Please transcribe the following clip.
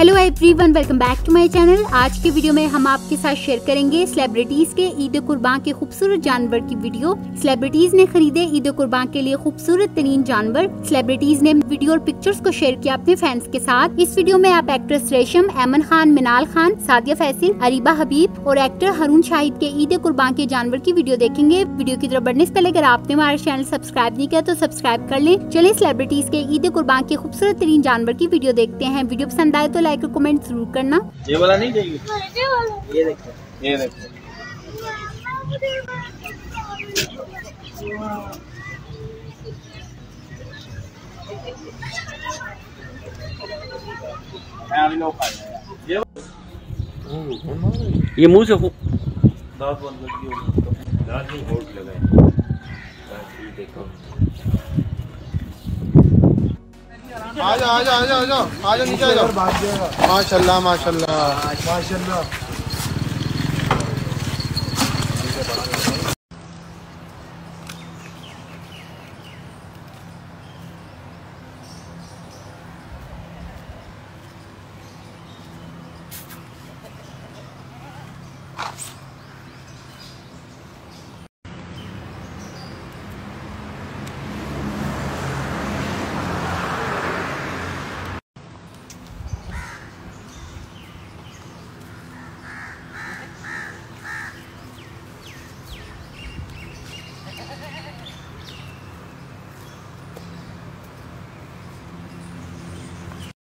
Hello everyone, welcome back to my channel. आज के video में हम आपके साथ शेयर करेंगे सेलिब्रिटीज के ईद कुर्बान के खूबसूरत जानवर की वीडियो। सेलिब्रिटीज ने खरीदे ईद कुर्बान के लिए खूबसूरत तरीन जानवर। सेलिब्रिटीज ने वीडियो और पिक्चर्स को शेयर किया अपने फैंस के साथ। इस वीडियो में आप एक्ट्रेस रेशम, ऐमन खान, मिनाल खान, सादिया फैसिल, अरीबा हबीब और एक्टर हारून शाहिद के ईद कुर्बान के जानवर की वीडियो देखेंगे। वीडियो की तरफ बढ़ने से पहले अगर आपने हमारा चैनल सब्सक्राइब नहीं किया तो सब्सक्राइब कर लें। चलिए सेलिब्रिटीज के ईद कुर्बान के खूबसूरत तरीन जानवर की वीडियो देखते हैं। वीडियो पसंद आए तो लाइक और कमेंट जरूर करना। ये वाला नहीं चाहिए, ये देखो, ये देखो। ये मुंह से दांत बंद नहीं होल्ड लगाए। देखो आजा आजा आजा आजा आजा नीचे आजा। माशाल्लाह माशाल्लाह माशाल्लाह।